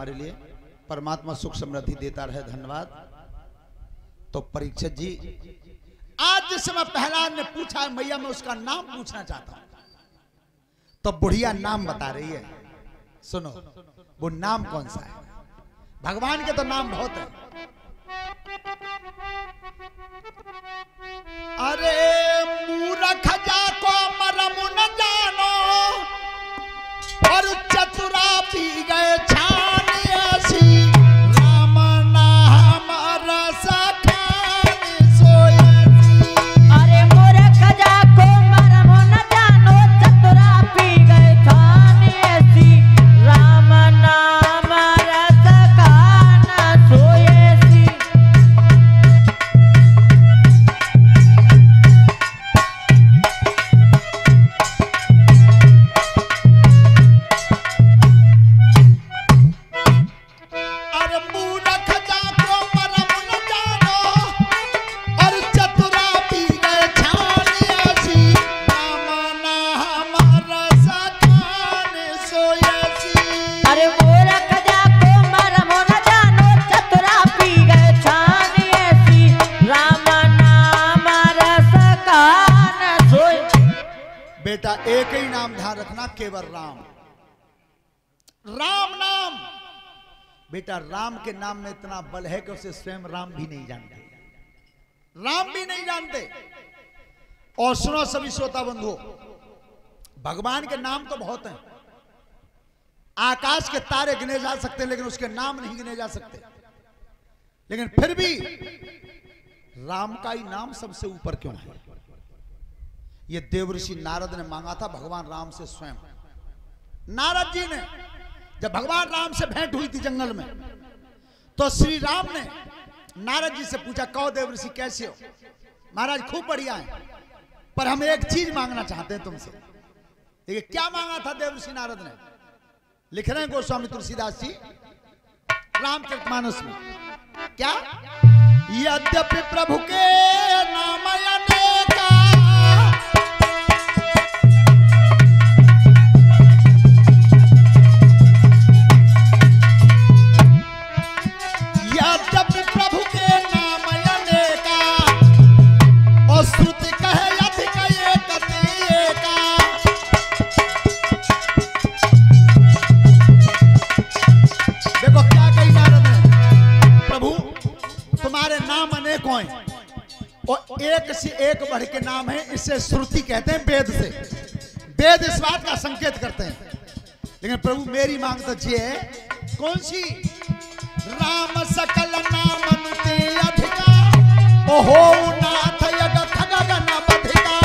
हमारे लिए, परमात्मा सुख समृद्धि देता रहे, धन्यवाद। तो परीक्षित जी, आज जिस समय प्रहलाद ने पूछा है मैया मैं उसका नाम पूछना चाहता हूं, तो बुढ़िया नाम बता रही है। सुनो वो नाम कौन सा है। भगवान के तो नाम बहुत है। अरे मूर्ख जाको मरम न जानो और चतुरा पी गए छान ऐसी, राम नाम रस खाने सोयसी। अरे मूर्ख जाको मरम न जानो चतुरा पी गए छान ऐसी, राम नाम रस खाना सोयसी। बेटा एक ही नाम ध्यान रखना, केवल राम। राम नाम, बेटा राम के नाम में इतना बल है कि उसे स्वयं राम भी नहीं जानते, राम भी नहीं जानते। और सुनो सभी श्रोता बंधु, भगवान के नाम तो बहुत हैं, आकाश के तारे गिने जा सकते हैं लेकिन उसके नाम नहीं गिने जा सकते। लेकिन फिर भी राम का ही नाम सबसे ऊपर क्यों है? ये देवऋषि नारद ने मांगा था भगवान राम से स्वयं। नारद जी ने जब भगवान राम से भेंट हुई थी जंगल में, तो श्री राम ने नारद जी से पूछा, कहो देवऋषि कैसे हो? महाराज खूब बढ़िया है, पर हम एक चीज मांगना चाहते हैं तुमसे। देखिए क्या मांगा था देवऋषि नारद ने, लिख रहे हैं गोस्वामी तुलसीदास जी रामचरितमानस में। क्या? यद्यपि प्रभु के नाम अनेका, यद्यपि प्रभु के नाम अनेका, और श्रुति कहे अधिक एक एका। देखो क्या कही नारद ने, प्रभु तुम्हारे नाम अनेकों हैं और एक से एक बढ़ के नाम है, इससे श्रुति कहते हैं वेद से। वेद इस बात का संकेत करते हैं। लेकिन प्रभु मेरी मांग तो ये है, कौन सी? राम सकल नाम अनुते अधिका, ओहो नाथ जगत गगन बधिका।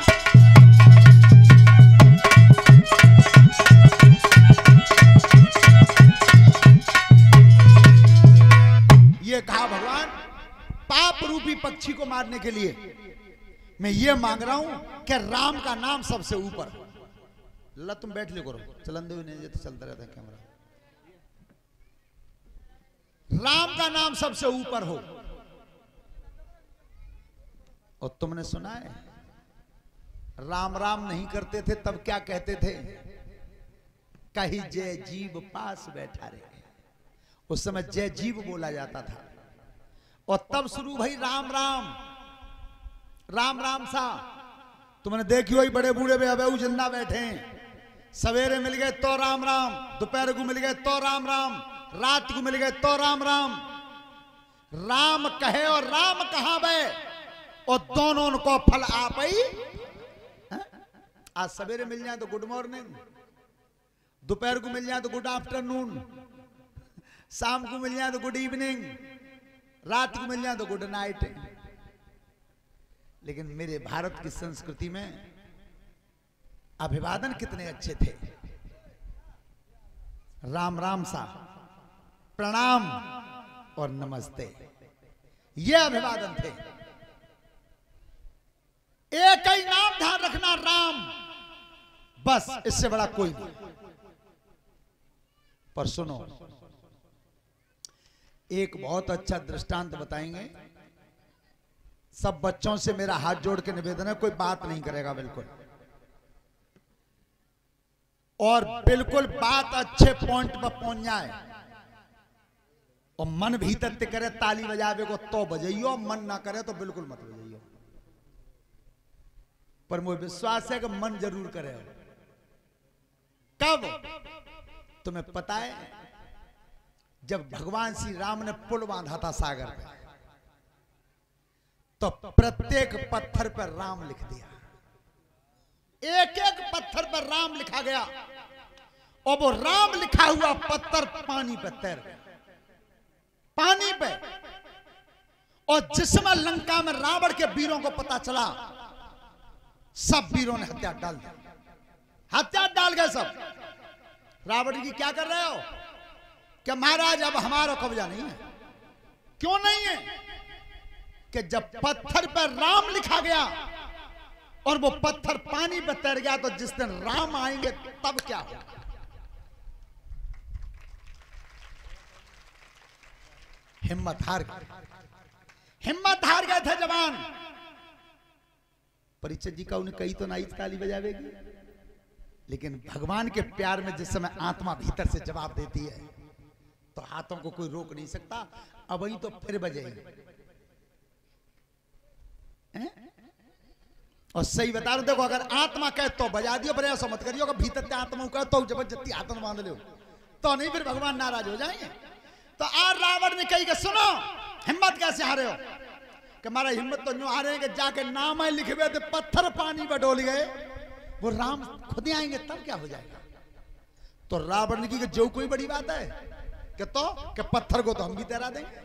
ये कहा भगवान पाप रूपी पक्षी को मारने के लिए मैं ये मांग रहा हूं कि राम का नाम सबसे ऊपर। ला तुम बैठ ले करो, चलन दे नहीं तो चलता रहता है कैमरा। राम का नाम सबसे ऊपर हो। और तुमने सुना है राम राम नहीं करते थे तब क्या कहते थे? कहीं जय जीव पास बैठा रहे। उस समय जय जीव बोला जाता था। और तब शुरू भाई राम राम राम राम सा। तुमने देखी वही बड़े बूढ़े बेहू जिंदा बैठे हैं। सवेरे मिल गए तो राम राम, दोपहर को मिल गए तो राम राम, रात को मिल गए तो राम राम। राम कहे और राम कहां बे, और दोनों को फल आप ही। आज सवेरे मिल जाए तो गुड मॉर्निंग, दोपहर को मिल जाए तो गुड आफ्टरनून, शाम को मिल जाए तो गुड इवनिंग, रात को मिल जाए तो गुड नाइट। लेकिन मेरे भारत की संस्कृति में अभिवादन कितने अच्छे थे। राम राम सा, प्रणाम और नमस्ते, ये अभिवादन थे। एक ही नाम ध्यान रखना, राम, बस, इससे बड़ा कोई नहीं। पर सुनो, एक बहुत अच्छा दृष्टांत बताएंगे। सब बच्चों से मेरा हाथ जोड़ के निवेदन है, कोई बात नहीं करेगा बिल्कुल, और बिल्कुल बात अच्छे पॉइंट पर पहुंच जाए। और मन भीतर ते करे ताली बजावे को तो बजाइयो, मन ना करे तो बिल्कुल मत बजाइयो। पर मुझे विश्वास है कि मन जरूर करे। कब? तुम्हें पता है जब भगवान श्री राम ने पुल बांधा था सागर पे, तो प्रत्येक पत्थर पर राम लिख दिया, एक एक पत्थर पर राम लिखा गया, और वो राम लिखा हुआ पत्थर पानी पे तैर गया, पानी पे। और जिस समय लंका में रावण के वीरों को पता चला, सब वीरों ने हथियार डाल दिया, हथियार डाल गए सब। रावण जी क्या कर रहे हो? कि महाराज अब हमारा कब्जा नहीं है। क्यों नहीं है? कि जब पत्थर पर राम लिखा गया और वो पत्थर पानी पे तैर गया, तो जिस दिन राम आएंगे तब क्या होगा? हिम्मत हार गए थे जवान। परीक्षित जी का उन्हें कही तो नहीं ताली बजावेगी, लेकिन भगवान के प्यार में जिस समय आत्मा भीतर से जवाब देती है, तो हाथों को कोई रोक नहीं सकता। अब वही तो फिर बजेंगे। और सही बता रहा हूं, देखो अगर आत्मा कहे तो बजा दियो, पर ऐसा मत करियो कि भीतर से आत्मा कहे तो जबरदस्ती हाथ में बांध लो, तो नहीं, फिर भगवान नाराज हो जाएंगे। तो आज रावण ने कही कि सुनो, हिम्मत कैसे हारे हो? कि हमारा हिम्मत तो यूं हारे कि जाके नाम है लिखे थे, पत्थर पानी में डोल गए, वो राम खुद आएंगे तब क्या हो जाएगा? तो रावण ने की कि जो कोई बड़ी बात है कि पत्थर को तो हम भी तैरा देंगे।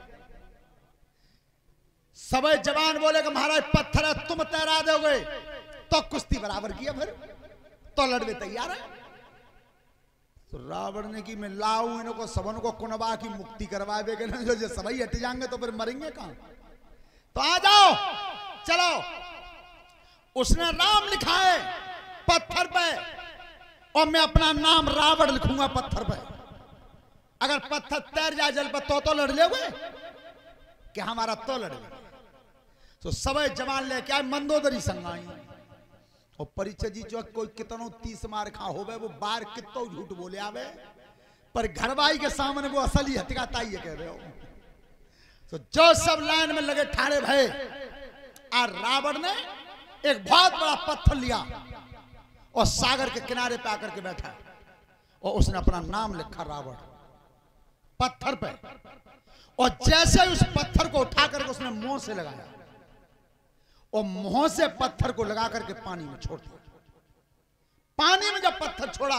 सबे जवान बोले कि महाराज पत्थर है, तुम तैरा दोगे तो कुश्ती बराबर किया, फिर तो लड़वे तैयार है। तो रावण ने की मैं लाऊ इनको सबन को कुनबा की मुक्ति करवाए के ना, जो सभी हट जाएंगे तो फिर मरेंगे कहां? तो आ जाओ, चलो। उसने राम लिखा है पत्थर पे, और मैं अपना नाम रावण लिखूंगा पत्थर पे। अगर पत्थर तैर जाए जल पर तो लड़ लोगे कि हमारा तो लड़ ले। तो सबे जवान लेके आए, मंदोदरी संगाई। और परीक्षित जी जो कोई कितनो 30 मार खा होवे, वो बार कितो झूठ बोले आवे, पर घरवाई के सामने वो असली हथियाता ही कह रहे हो। तो जो सब लाइन में लगे ठाड़े भय, और रावण ने एक बहुत बड़ा पत्थर लिया और सागर के किनारे पे आकर के बैठा, और उसने अपना नाम लिखा रावण पत्थर पे। और जैसे उस पत्थर को उठाकर उसने मुंह से लगाया, और मुंह से पत्थर को लगा करके पानी में छोड़ दिया। पानी में जब पत्थर छोड़ा,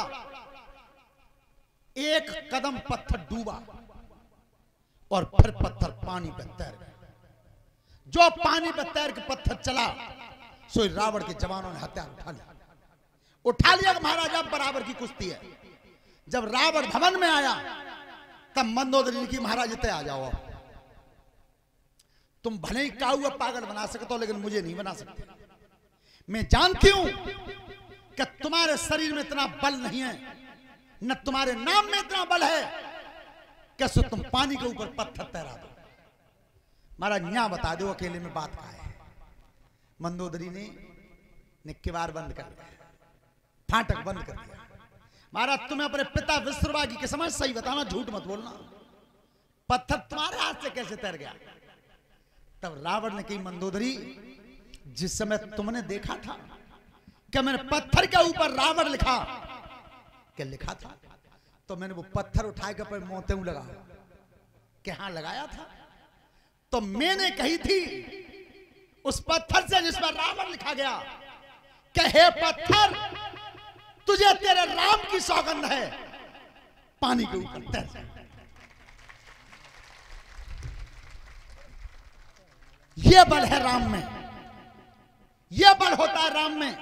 एक कदम पत्थर डूबा और फिर पत्थर पानी पर तैर गया। जो पानी पर तैर के पत्थर चला, सो रावण के जवानों ने हथियार उठा लिया कि महाराज अब बराबर की कुश्ती है। जब रावण भवन में आया, तब मंदोदरी की महाराज इतने आ जाओ, तुम भले ही काऊ पागल बना सकते हो, लेकिन मुझे नहीं बना सकते। मैं जानती हूं कि तुम्हारे शरीर में इतना बल नहीं है, न तुम्हारे नाम में इतना बल है, कैसे तुम पानी के ऊपर पत्थर तैरा दो। महाराज यहां बता दो अकेले में बात का है। मंदोदरी ने किवाड़ बंद कर दिया, फाटक बंद कर दिया। महाराज तुम्हें अपने पिता विश्ववागी के समझ सही बताना, झूठ मत बोलना, पत्थर तुम्हारे हाथ से कैसे तैर गया? तब रावण ने कही, मंदोदरी जिस समय तुमने देखा था कि मैंने पत्थर के ऊपर रावण लिखा, क्या लिखा था, तो मैंने वो पत्थर उठाए के पर मोते लगा कि हाँ लगाया था। तो मैंने कही थी उस पत्थर से जिस पर रावण लिखा गया कि हे पत्थर, तुझे तेरे राम की सौगंध है, पानी के ऊपर तैर जा। ये बल है राम में, ये बल होता है राम में।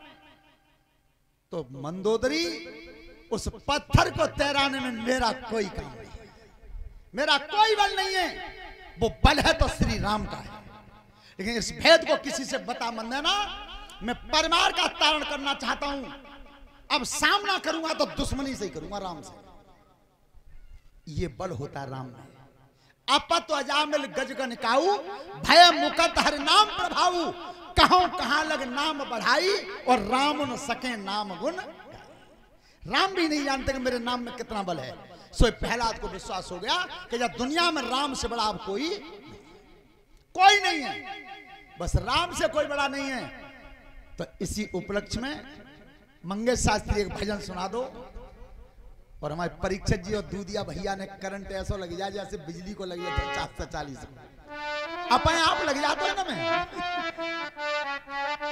तो मंदोदरी, उस पत्थर को तैराने में मेरा कोई काम नहीं है, मेरा कोई बल नहीं है। वो बल है तो श्री राम का है, लेकिन इस भेद को किसी से बता मत देना। मैं परमार का तारण करना चाहता हूं, अब सामना करूंगा तो दुश्मनी से ही करूंगा, राम से। ये बल होता है राम में। अपत अजामिल गजगन काऊ, भय मुकत हर नाम प्रभाऊ, कहों कहां लग नाम बढ़ाई, और राम न सके नाम गुण। राम भी नहीं जानते कि मेरे नाम में कितना बल है, सो प्रहलाद को विश्वास हो गया कि जब दुनिया में राम से बड़ा अब कोई नहीं है, बस राम से कोई बड़ा नहीं है। तो इसी उपलक्ष्य में मंगेश शास्त्री एक भजन सुना दो। और हमारे परीक्षक जी और दूधिया भैया ने करंट ऐसा लग जाए जैसे बिजली को लग जाता 440 अपने आप लग जाता है ना। मैं